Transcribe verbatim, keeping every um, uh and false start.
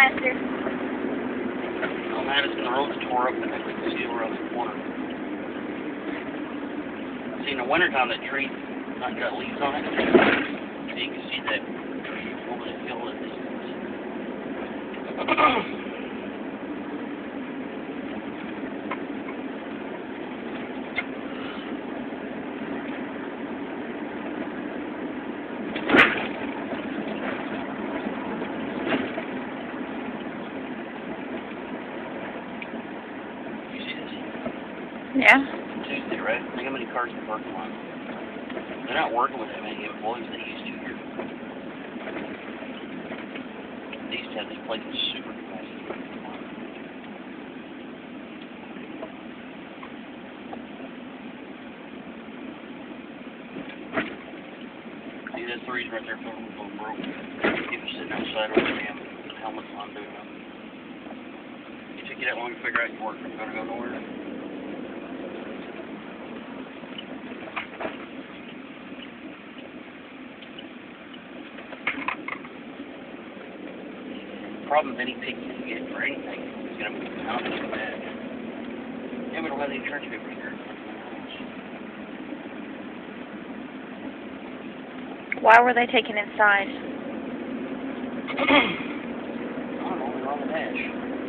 faster. On Madison, the road's tore up and I can see over on the corner. See, in the wintertime, that tree not got leaves on it. So you can see that over the hill at distance. Yeah. Tuesday, right? Think how many cars in the parking lot. They're not working with that many employees they used to here. They used to have this place in super capacity. See, that's the reason right there for them broke. People sitting outside with their damn helmets on doing nothing. It took you that long to figure out you weren't going to go nowhere. Problem with any pig you can get for anything is going to move the house so bad. Yeah, we don't have any insurance papers here. Why were they taken inside? I don't know, they're on the dash.